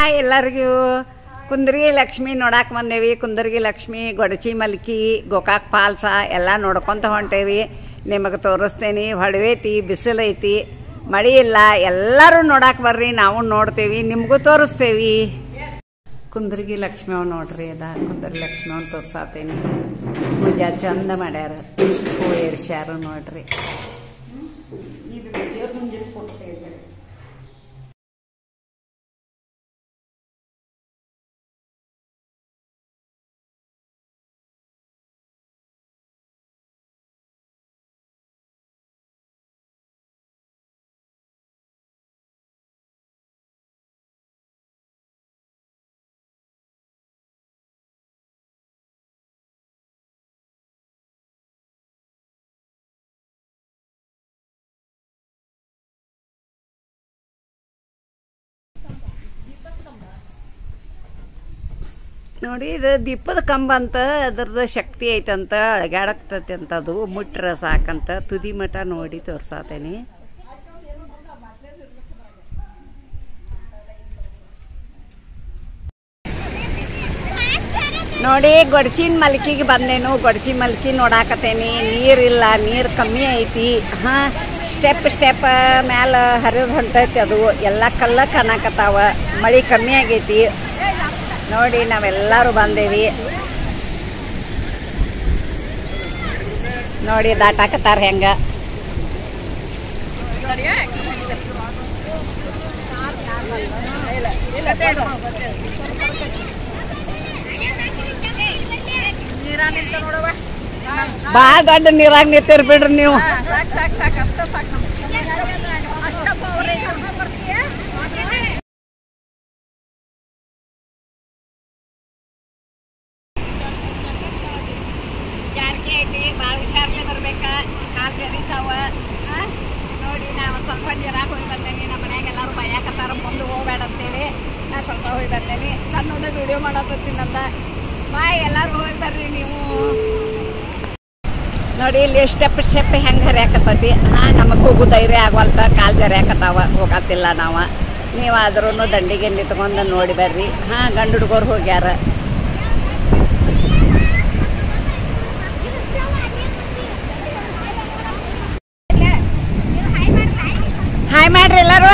ಎಲ್ಲರಿಗೂ ಕುಂದರ್ಗಿ ಲಕ್ಷ್ಮಿ ನೋಡಾಕ್ ಬಂದೇವಿ. ಕುಂದರ್ಗಿ ಲಕ್ಷ್ಮಿ, ಗೊಡಚಿ ಮಲ್ಕಿ, ಗೋಕಾಕ್ ಪಾಲ್ಸ ಎಲ್ಲ ನೋಡ್ಕೊಂತ ಹೊಂಟೇವಿ. ನಿಮಗೆ ತೋರಿಸ್ತೇನೆ. ಹೊಡವೈತಿ, ಬಿಸಿಲೈತಿ, ಮಳಿ ಇಲ್ಲ. ಎಲ್ಲರೂ ನೋಡಾಕ್ ಬರ್ರಿ, ನಾವು ನೋಡ್ತೇವಿ, ನಿಮಗೂ ತೋರಿಸ್ತೇವಿ. ಕುಂದರ್ಗಿ ಲಕ್ಷ್ಮಿ ಅವ್ ನೋಡ್ರಿ, ಅದ ಕುಂದರ್ಗಿ ಲಕ್ಷ್ಮಿ ಅವ್ನ ತೋರ್ಸಾತೇನಿ. ಪೂಜಾ ಚಂದ ಮಾಡ್ಯಾರ, ಇಷ್ಟು ಹೂ ಏರ್ಸ್ಯಾರ ನೋಡ್ರಿ. ನೋಡಿ, ಇದು ದೀಪದ ಕಂಬ ಅಂತ, ಅದ್ರದ್ದು ಶಕ್ತಿ ಐತಂತ, ಅಳಗಾಡಕ್ತತಿ ಅಂತ. ಅದು ಮುಟ್ರ ಸಾಕಂತ ತುದಿ ಮಠ ನೋಡಿ ತೋರ್ಸಾತೇನಿ. ನೋಡಿ, ಗೊಡಚಿನ ಮಲ್ಕಿಗೆ ಬಂದೇನು. ಗೊಡಚಿ ಮಲ್ಕಿ ನೋಡಾಕತೇನಿ. ನೀರಿಲ್ಲ, ನೀರು ಕಮ್ಮಿ ಐತಿ. ಸ್ಟೆಪ್ ಸ್ಟೆಪ್ ಮ್ಯಾಲ ಹರಿದು ಹೊಂಟೈತಿ. ಅದು ಎಲ್ಲ ಕಲ್ಲ ಕಾಣಕತ್ತಾವ. ಮಳಿ ಕಮ್ಮಿ ಆಗೈತಿ. ನೋಡಿ, ನಾವೆಲ್ಲರೂ ಬಂದೇವಿ. ನೋಡಿ, ದಾಟಾಕತ್ತಾರ ಹೆಂಗ. ಬಾಳ ದೊಡ್ಡ ನೀರಾಗ ನಿಂತಿರ್ ಬಿಡ್ರಿ ನೀವು. ಜಾರ್ಕಿ ಐತಿ, ಭಾಳ ಹುಷಾರ್ಲೆ ಬರ್ಬೇಕ, ಕಾಲ್ ಬೆರೀತಾವ. ನೋಡಿ, ನಾ ಒಂದು ಸ್ವಲ್ಪ ಜರಾಕ್ ಹೋಗಿ ಬಂದೇನಿ. ನಮ್ಮ ಮನ್ಯಾಗ ಎಲ್ಲರೂ ಬಯಾಕತ್ತಾರ, ಮುಂದೆ ಹೋಗ್ಬೇಡ ಅಂತೇಳಿ ನಾ ಸ್ವಲ್ಪ ಹೋಗಿ ಬಂದೇನಿ. ಸಣ್ಣ ಹುಡುಗ ವಿಡಿಯೋ ಮಾಡತ್ತಿನಂದ. ಬಾಯ್, ಎಲ್ಲರೂ ಹೋಗಿ ಬರ್ರಿ ನೀವು. ನೋಡಿ, ಇಲ್ಲಿ ಸ್ಟೆಪ್ ಸ್ಟೆಪ್ ಹೆಂಗೆ ಹರಿಯಾಕತ್ತತಿ. ನಮಗೆ ಹೋಗು ಧೈರ್ಯ ಆಗವಲ್ತ, ಕಾಲು ಜರಿಯಾಕತ್ತಾವ, ಹೋಗತ್ತಿಲ್ಲ ನಾವು. ನೀವಾದ್ರೂ ದಂಡಿಗೆ ನಿಂತ್ಕೊಂಡು ನೋಡಿ ಬರ್ರಿ. ಗಂಡು ಹುಡುಗರು ಹೋಗ್ಯಾರ. ಹಾಯ್ ಮಾಡ್ರಿ ಎಲ್ಲರೂ.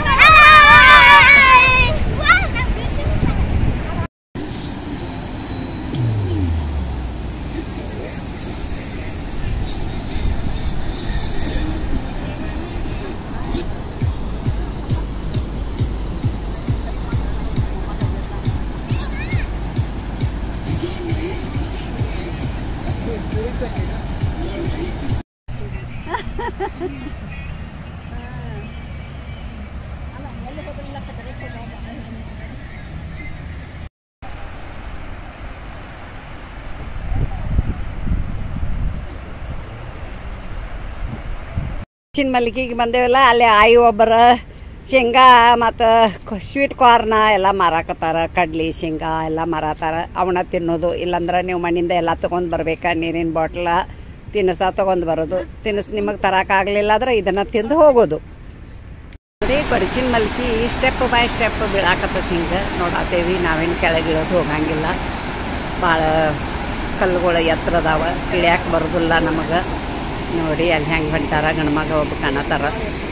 ಚಿನ್ ಮಲ್ಲಿಗೆಗೆ ಬಂದೇವಲ್ಲ, ಅಲ್ಲಿ ಆಯಿ ಒಬ್ಬರ ಶೇಂಗಾ ಮತ್ತು ಸ್ವೀಟ್ ಕಾರ್ನ ಎಲ್ಲ ಮಾರಾಕತ್ತಾರ. ಕಡ್ಲಿ, ಶೇಂಗಾ ಎಲ್ಲ ಮಾರಾತಾರ. ಅವನ್ನ ತಿನ್ನೋದು. ಇಲ್ಲಾಂದ್ರೆ ನೀವು ಮಣ್ಣಿಂದ ಎಲ್ಲ ತೊಗೊಂಡು ಬರ್ಬೇಕಾ. ನೀರಿನ ಬಾಟ್ಲ, ತಿನ್ನಸ ತೊಗೊಂಡು ಬರೋದು. ತಿನಿಸು ನಿಮಗೆ ತರಕಾಗಲಿಲ್ಲ ಅಂದ್ರೆ ಇದನ್ನು ತಿಂದು ಹೋಗೋದು. ಅದೇ ಕೊಡಚಿನ ಮಲ್ಕಿ ಸ್ಟೆಪ್ ಬೈ ಸ್ಟೆಪ್ ಬೀಳಾಕತ್ತೈತಿ. ಹಿಂಗೆ ನೋಡಾತೇವಿ. ನಾವೇನು ಕೆಳಗಿಳೋದು ಹೋಗಂಗಿಲ್ಲ. ಭಾಳ ಕಲ್ಲುಗಳು ಎತ್ತರ ಅದಾವ, ಇಳಿಯಾಕೆ ಬರೋದಿಲ್ಲ ನಮಗೆ. ನೋಡಿ, ಅಲ್ಲಿ ಹೆಂಗೆ ಹೊಂಟಾರ. ಗಂಡ್ಮಗ ಒಬ್ಬ ಕಾಣತ್ತಾರ.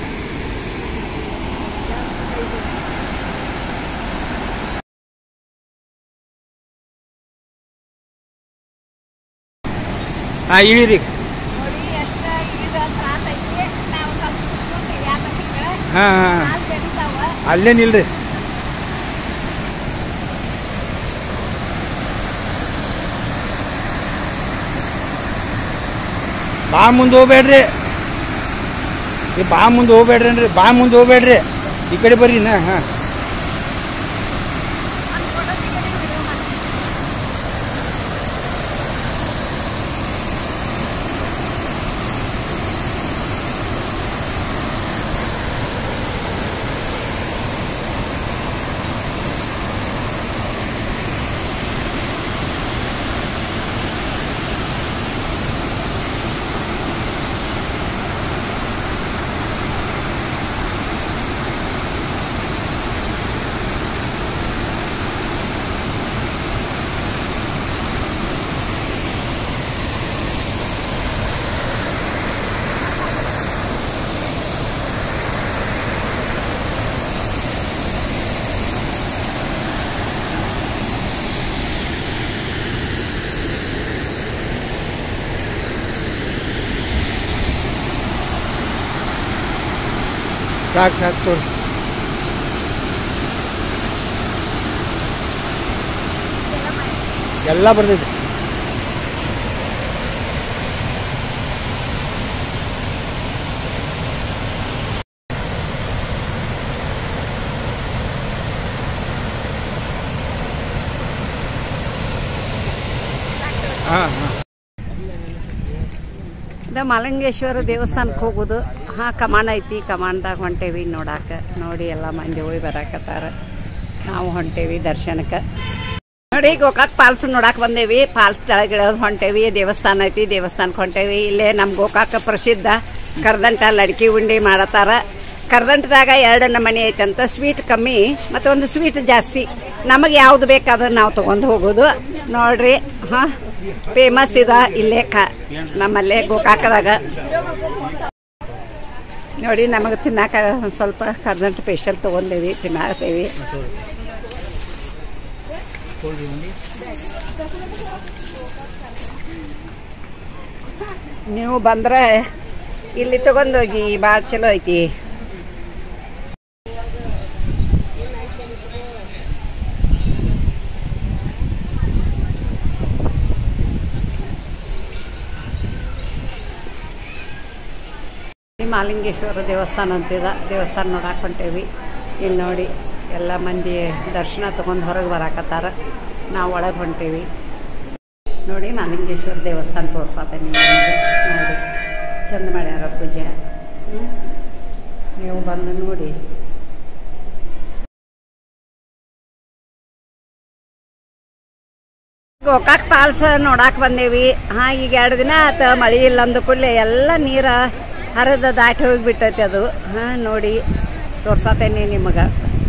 ಇಳಿರಿ. ಅಲ್ಲೇ ನಿಲ್ರಿ. ಬಾ ಮುಂದೆ ಹೋಗ್ಬೇಡ್ರಿ. ಬಾ ಮುಂದೆ ಹೋಗ್ಬೇಡ್ರಿ ಅನ್ರಿ. ಬಾ ಮುಂದೆ ಹೋಗ್ಬೇಡ್ರಿ, ಈ ಕಡೆ ಬರ್ರಿ. ಸಾಕು ತೋರಿ. ಎಲ್ಲ ಬರ್ತೈತಿ. ಮಲಂಗೇಶ್ವರ ದೇವಸ್ಥಾನಕ್ಕೆ ಹೋಗೋದು. ಕಮಾಂಡ್ ಐತಿ, ಕಮಾಂಡ್ದಾಗ ಹೊಂಟೇವಿ ನೋಡಾಕ. ನೋಡಿ ಎಲ್ಲ ಮಂದಿ ಹೋಗಿ ಬರಾಕತ್ತಾರ. ನಾವು ಹೊಂಟೇವಿ ದರ್ಶನಕ್ಕೆ. ನೋಡಿ ಗೋಕಾಕ್ ಫಾಲ್ಸ್ ನೋಡಾಕ್ ಬಂದೇವಿ. ಫಾಲ್ಸ್ ಕೆಳಗಿಳೋದು ಹೊಂಟೇವಿ. ದೇವಸ್ಥಾನ ಐತಿ, ದೇವಸ್ಥಾನಕ್ಕೆ ಹೊಂಟೇವಿ. ಇಲ್ಲೇ ನಮ್ಮ ಗೋಕಾಕ ಪ್ರಸಿದ್ಧ ಕರ್ದಂಟ ಲಡ್ಕಿ ಉಂಡಿ ಮಾಡತಾರ. ಕರ್ದಂಟದಾಗ 2 ನಮೂನಿ ಐತಂತ. ಸ್ವೀಟ್ ಕಮ್ಮಿ ಮತ್ತು ಒಂದು ಸ್ವೀಟ್ ಜಾಸ್ತಿ. ನಮಗೆ ಯಾವ್ದು ಬೇಕಾದ್ರೆ ನಾವು ತಗೊಂಡು ಹೋಗೋದು. ನೋಡ್ರಿ ಫೇಮಸ್ ಇದ ಇಲ್ಲೇ ನಮ್ಮಲ್ಲೇ ಗೋಕಾಕದಾಗ. ನೋಡಿ ನಮಗೆ ತಿನ್ನಾಕ ಒಂದು ಸ್ವಲ್ಪ ಕರ್ದಂಟ ಸ್ಪೆಷಲ್ ತಗೊಂಡೇವಿ, ತಿನ್ನಾಕತೇವಿ. ನೀವು ಬಂದ್ರೆ ಇಲ್ಲಿ ತಗೊಂಡೋಗಿ, ಭಾಳ ಚಲೋ ಐತಿ. ಮಾಲಿಂಗೇಶ್ವರ ದೇವಸ್ಥಾನ ಅಂತಿದ. ದೇವಸ್ಥಾನ ನೋಡಾಕ್ ಹೊಂಟೇವಿ. ಇಲ್ಲಿ ನೋಡಿ ಎಲ್ಲ ಮಂದಿ ದರ್ಶನ ತಗೊಂಡು ಹೊರಗೆ ಬರಾಕತ್ತಾರ. ನಾವು ಒಳಗೆ ಹೊಂಟೇವಿ. ನೋಡಿ ಮಾಲಿಂಗೇಶ್ವರ ದೇವಸ್ಥಾನ ತೋರ್ಸತ್ತೆ ನಿಮಗೆ. ನೋಡಿ ಚಂದ ಮಾಡ್ಯಾರ ಪೂಜೆ. ನೀವು ಬಂದು ನೋಡಿ. ಗೋಕಾಕ್ ಫಾಲ್ಸ್ ನೋಡಾಕ್ ಬಂದೇವಿ. ಈಗ 2 ದಿನ ಆತ ಮಳೆ ಇಲ್ಲ ಅಂದ ಕೂಡಲೇ ಎಲ್ಲ ನೀರ ಹರಿದ ದಾಟಿ ಹೋಗಿಬಿಟ್ಟೈತಿ ಅದು. ನೋಡಿ ತೋರ್ಸತ್ತೇನೆ ನಿಮಗೆ.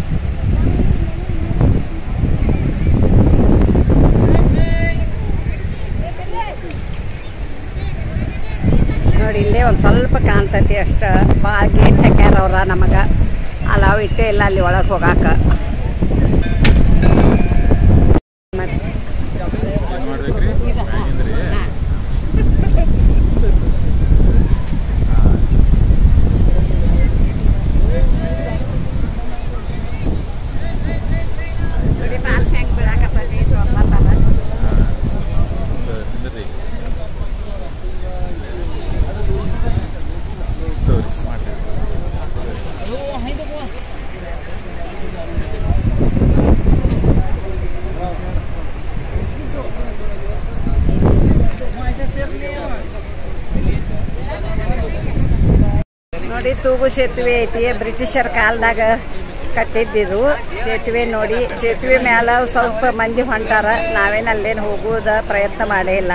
ನೋಡಿ ಇಲ್ಲೇ ಒಂದು ಸ್ವಲ್ಪ ಕಾಣ್ತೈತಿ ಅಷ್ಟ. ಭಾಳ ಗೇಟ್ ಹಾಕ್ಯಾರ ಅವ್ರ ನಮಗೆ. ಅಲಾವ್ ಇಟ್ಟೇ ಇಲ್ಲ ಅಲ್ಲಿ ಒಳಗೆ ಹೋಗಾಕ. ನೋಡಿ ತೂಗು ಸೇತುವೆ ಐತಿ. ಬ್ರಿಟಿಷರ ಕಾಲದಾಗ ಕಟ್ಟಿದ್ದಿದು ಸೇತುವೆ. ನೋಡಿ ಸೇತುವೆ ಮ್ಯಾಲ ಸ್ವಲ್ಪ ಮಂದಿ ಹೊಂಟಾರ. ನಾವೇನು ಅಲ್ಲೇನು ಹೋಗೋದ ಪ್ರಯತ್ನ ಮಾಡೇ ಇಲ್ಲ.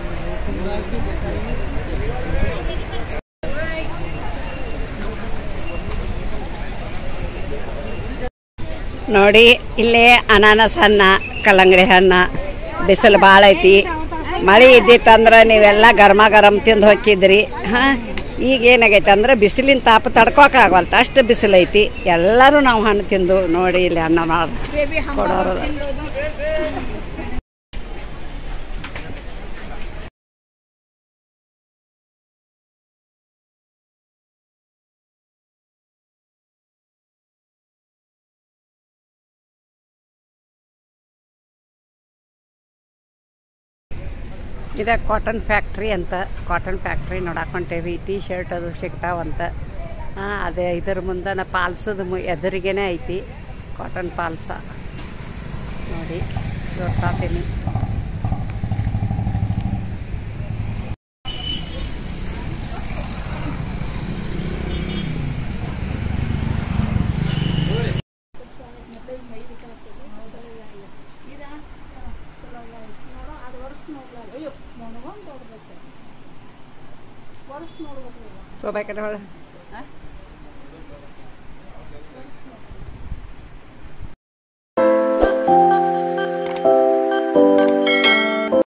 ನೋಡಿ ಇಲ್ಲೇ ಅನಾನಸ್ ಹಣ್ಣ, ಕಲ್ಲಂಗಡಿ ಹಣ್ಣ. ಬಿಸಿಲು ಭಾಳ ಐತಿ. ಮಳೆ ಇದ್ದಿತ್ತಂದ್ರೆ ನೀವೆಲ್ಲ ಗರಮ ಗರಂ ತಿಂದು ಹೋಗಿದ್ರಿ. ಈಗ ಏನಾಗೈತೆ ಅಂದ್ರೆ ಬಿಸಿಲಿನ ತಾಪ ತಡ್ಕೋಕಾಗವಲ್ತ, ಅಷ್ಟು ಬಿಸಿಲೈತಿ. ಎಲ್ಲರೂ ನಾವು ಹಣ್ಣು ತಿಂದು ನೋಡಿ ಇಲ್ಲಿ ಅನ್ನ ಮಾಡಿ ಕೊಡೋರು. ಇದು ಕಾಟನ್ ಫ್ಯಾಕ್ಟ್ರಿ ಅಂತ. ಕಾಟನ್ ಫ್ಯಾಕ್ಟ್ರಿ ನೋಡಕ್ಕೆ ಹೊಂಟೇವಿ. ಟೀ ಶರ್ಟ್ ಅದು ಸಿಗ್ತಾವಂತ. ಅದೇ ಇದ್ರ ಮುಂದೆ ಪಾಲ್ಸದ ಎದುರಿಗೇನೆ ಐತಿ ಕಾಟನ್ ಪಾಲ್ಸ. ನೋಡಿ ತೋರ್ಸಾತೀನಿ. ಸೋಬಾಯಿ ಕಡೆ